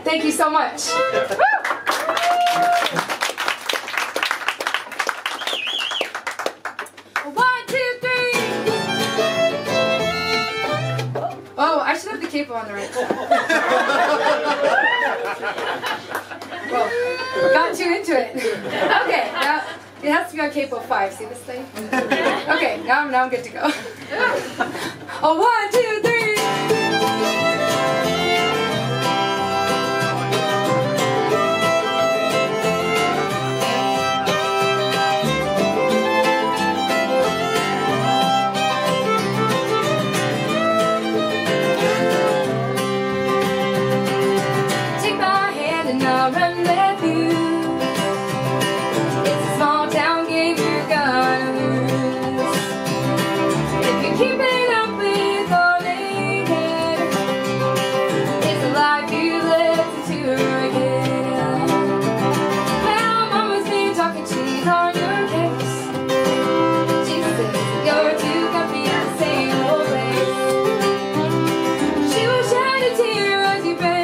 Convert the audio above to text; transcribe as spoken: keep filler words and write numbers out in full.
Thank you so much. One, two, three. Oh, I should have the capo on the right side. Well, got too into it. Okay, now it has to be on capo five. See this thing? Okay, now, now I'm good to go. Oh, one, two, three. You